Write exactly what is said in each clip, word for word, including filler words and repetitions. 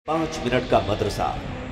पाँच मिनट का मदरसा,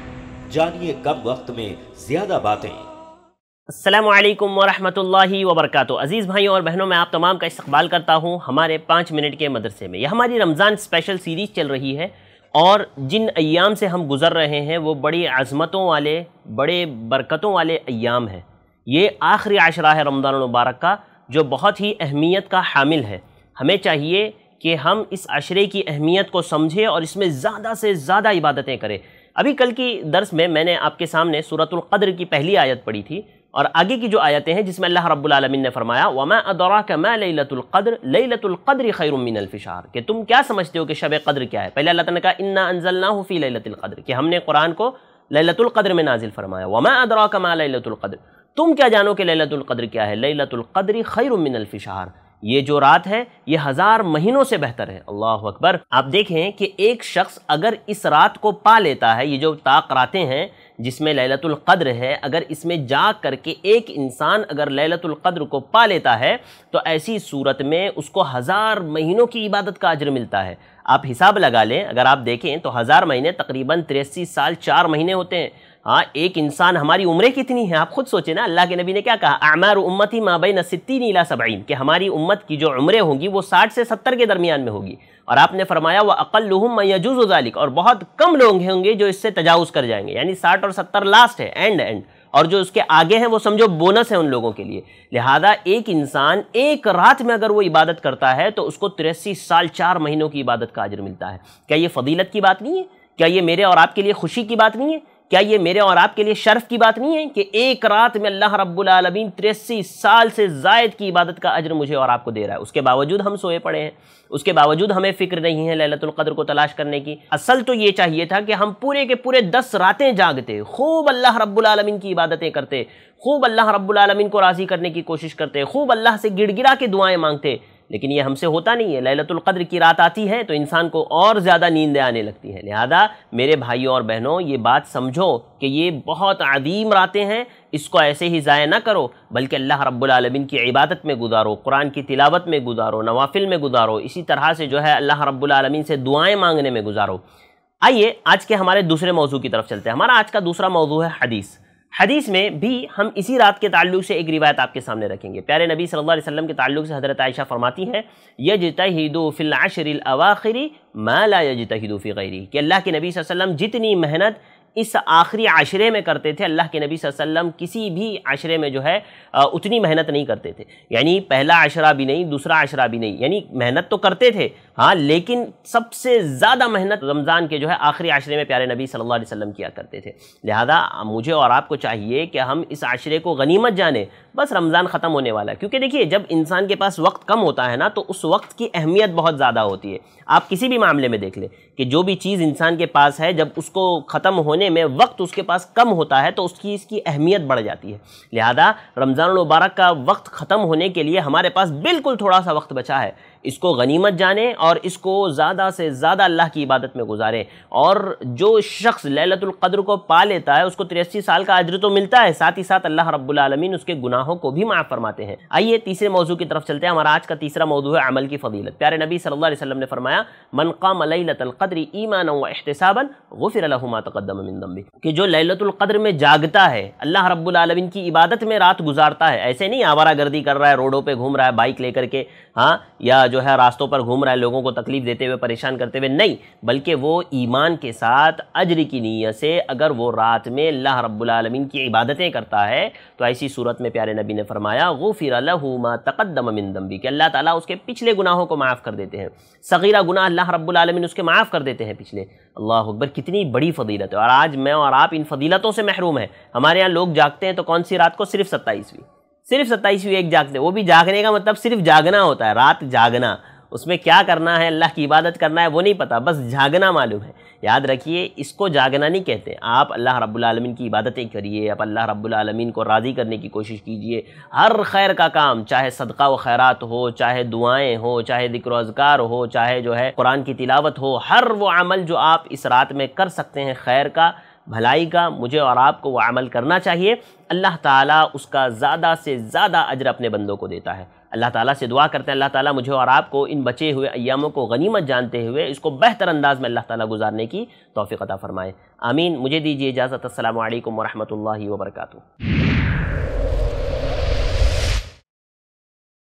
जानिए कम वक्त में ज्यादा बातें। अस्सलामु अलैकुम वरहमतुल्लाहि वबरकातुहू। अज़ीज़ भाइयों और बहनों, मैं आप तमाम का इस्तक़बाल करता हूँ हमारे पाँच मिनट के मदरसे में। यह हमारी रमज़ान स्पेशल सीरीज़ चल रही है और जिन अय्याम से हम गुज़र रहे हैं वो बड़ी अज़मतों वाले, बड़े बरकतों वाले अय्याम हैं। ये आखिरी आशरा है रमज़ान मुबारक का, जो बहुत ही अहमियत का हामिल है। हमें चाहिए कि हम इस अशरे की अहमियत को समझें और इसमें ज़्यादा से ज़्यादा इबादतें करें। अभी कल की दर्स में मैंने आपके सामने सूरतुल क़द्र की पहली आयत पढ़ी थी और आगे की जो आयतें हैं जिसमें अल्लाह रब्बुल आलमीन ने फरमाया वमा अदराका मा लैलतुल क़द्र लैलतुल क़द्रि खैरुम मिनल अल्फ़ि शहर, कि तुम क्या समझते हो कि शब क़द्र क्या है। पहले अल्लाह ताला ने कहा इन्ना अंज़लनाहु फ़ी लैलतिल क़द्र, कि हमने कुरान को लैलतुल क़द्र में नाजिल फरमाया। वमा अदराका मा लैलतुल क़द्र, तुम क्या जानो कि लैलतुल क़द्र क्या है। लैलतुल क़द्रि खैरुम मिनल अल्फ़ि शहर, ये जो रात है ये हज़ार महीनों से बेहतर है। अल्लाह अकबर। आप देखें कि एक शख्स अगर इस रात को पा लेता है, ये जो ताक रातें हैं जिसमें लैलतुल क़द्र है, अगर इसमें जाग करके एक इंसान अगर लैलतुल क़द्र को पा लेता है तो ऐसी सूरत में उसको हज़ार महीनों की इबादत का अज्र मिलता है। आप हिसाब लगा लें, अगर आप देखें तो हज़ार महीने तकरीबन तिरासी साल चार महीने होते हैं। हाँ, एक इंसान, हमारी उम्रें कितनी हैं आप खुद सोचें ना। अल्लाह के नबी ने क्या कहा, आमार उम्मती मा बैन सित्तीन इला सबईन, कि हमारी उम्मत की जो उम्रें होंगी वो साठ से सत्तर के दरमियान में होगी। और आपने फरमाया व अक़ल्लुहुम मन यजूज़ु ज़ालिक, और बहुत कम लोग होंगे जो इससे तजावुज़ कर जाएंगे। यानी साठ और सत्तर लास्ट है, एंड एंड और जो उसके आगे हैं वो समझो बोनस है उन लोगों के लिए। लिहाजा एक इंसान एक रात में अगर वो इबादत करता है तो उसको तिरासी साल चार महीनों की इबादत का अज्र मिलता है। क्या ये फजीलत की बात नहीं है? क्या ये मेरे और आपके लिए खुशी की बात नहीं है? क्या ये मेरे और आपके लिए शर्फ की बात नहीं है कि एक रात में अल्लाह रब्बुल आलमीन तिरासी साल से ज़ायद की इबादत का अज्र मुझे और आपको दे रहा है। उसके बावजूद हम सोए पड़े हैं, उसके बावजूद हमें फ़िक्र नहीं है लैलतुल क़द्र को तलाश करने की। असल तो ये चाहिए था कि हम पूरे के पूरे दस रातें जागते, खूब अल्लाह रब्बुल आलमीन की इबादतें करते, खूब अल्लाह रब्बुल आलमीन को राज़ी करने की कोशिश करते, खूब अल्लाह से गिड़गिड़ा के दुआएँ मांगते। लेकिन ये हमसे होता नहीं है। लैलतुल क़द्र की रात आती है तो इंसान को और ज़्यादा नींदें आने लगती हैं। लिहाजा मेरे भाइयों और बहनों, ये बात समझो कि ये बहुत अदीम रातें हैं, इसको ऐसे ही ज़ाया ना करो, बल्कि अल्लाह रब्बुल आलमीन की इबादत में गुजारो, कुरान की तिलावत में गुजारो, नवाफिल में गुजारो, इसी तरह से जो है अल्लाह रब्बुल आलमीन से दुआएँ मांगने में गुजारो। आइए आज के हमारे दूसरे मौजू की तरफ चलते हैं। हमारा आज का दूसरा मौजू है हदीस। हदीस में भी हम इसी रात के ताल्लुक से एक रिवायत आपके सामने रखेंगे। प्यारे नबी सल्लल्लाहु अलैहि वसल्लम के ताल्लुक से हज़रत आयशा फरमाती हैं यजतहिदु फिल अशरिल अवाखिरी मा ला यजतहिदु फी गैरी, कि अल्लाह के नबी सल्लल्लाहु अलैहि वसल्लम जितनी मेहनत इस आखिरी आशरे में करते थे, अल्लाह के नबी सल्लल्लाहु अलैहि वसल्लम किसी भी आशरे में जो है उतनी मेहनत नहीं करते थे। यानी पहला आशरा भी नहीं, दूसरा आशरा भी नहीं, यानी मेहनत तो करते थे हाँ, लेकिन सबसे ज़्यादा मेहनत रमज़ान के जो है आखिरी आशरे में प्यारे नबी सल्लल्लाहु अलैहि वसल्लम किया करते थे। लिहाजा मुझे और आपको चाहिए कि हम इस आशरे को गनीमत जाने। बस रमज़ान ख़त्म होने वाला है, क्योंकि देखिए जब इंसान के पास वक्त कम होता है ना तो उस वक्त की अहमियत बहुत ज़्यादा होती है। आप किसी भी मामले में देख लें कि जो भी चीज़ इंसान के पास है, जब उसको ख़त्म होने में वक्त उसके पास कम होता है तो उसकी इसकी अहमियत बढ़ जाती है। लिहाजा रमज़ान मुबारक का वक्त ख़त्म होने के लिए हमारे पास बिल्कुल थोड़ा सा वक्त बचा है, इसको गनीमत जाने और इसको ज़्यादा से ज़्यादा अल्लाह की इबादत में गुजारें। और जो शख्स लैलतुल क़द्र को पा लेता है उसको तिरासी साल का अज्र तो मिलता है, साथ ही साथ अल्लाह रब्बुल आलमीन उसके गुनाहों को भी माफ़ फरमाते हैं। आइए तीसरे मौजू की तरफ चलते हैं। हमारा आज का तीसरा मौजू है अमल की फ़जीलत। प्यारे नबी सल्लल्लाहु अलैहि वसल्लम ने फरमाया मन क़ाम लैलतुल क़द्रि ईमानन व इहतिसाबन गुफ़िर लहु मा तक़द्दम मिन ज़ंबि, कि जो लैलतुल क़द्र में जागता है, अल्लाह रब्बुल आलमीन की इबादत में रात गुजारता है, ऐसे नहीं आवारागर्दी कर रहा है, रोडों पर घूम रहा है बाइक लेकर के, हाँ, या जो है रास्तों पर घूम रहा है लोगों को तकलीफ देते हुए, परेशान करते हुए, नहीं, बल्कि वो ईमान के साथ अज्र की नीयत से अगर वो रात में अल्लाह रब्बुल आलमीन की इबादतें करता है तो ऐसी सूरत में प्यारे नबी ने फरमाया गुफ़िर लहु मा तक़द्दम मिन ज़ंबि, कि अल्लाह ताला उसके पिछले गुनाहों को माफ़ कर देते हैं। सगीरा गुनाह अल्लाह रब्बुल आलमीन उसके माफ़ कर देते हैं पिछले। अल्लाह अकबर, कितनी बड़ी फजीलत है। और आज मैं और आप इन फजीलतों से महरूम हैं। हमारे यहाँ लोग जागते हैं तो कौन सी रात को, सिर्फ सत्ताईसवीं सिर्फ सत्ताईसवीं एक जागते हैं। वो भी जागने का मतलब सिर्फ जागना होता है, रात जागना, उसमें क्या करना है, अल्लाह की इबादत करना है वो नहीं पता, बस जागना मालूम है। याद रखिए, इसको जागना नहीं कहते। आप अल्लाह रब्बुल आलमीन की इबादतें करिए, आप अल्लाह रब्बुल आलमीन को राज़ी करने की कोशिश कीजिए। हर खैर का काम, चाहे सदका व खैरात हो, चाहे दुआएं हो, चाहे ज़िक्र व अज़कार हो, चाहे जो है कुरान की तिलावत हो, हर वो अमल जो आप इस रात में कर सकते हैं खैर का, भलाई का, मुझे और आपको वो अमल करना चाहिए। अल्लाह ताला उसका ज़्यादा से ज़्यादा अज्र अपने बंदों को देता है। اللہ تعالیٰ سے دعا کرتے ہیں اللہ تعالیٰ مجھے اور آپ کو ان بچے ہوئے ایاموں کو غنیمت جانتے ہوئے اس کو بہتر انداز میں اللہ تعالیٰ گزارنے کی توفیق عطا فرمائے، آمین۔ مجھے دیجیے اجازت، السلام علیکم ورحمۃ اللہ وبرکاتہ۔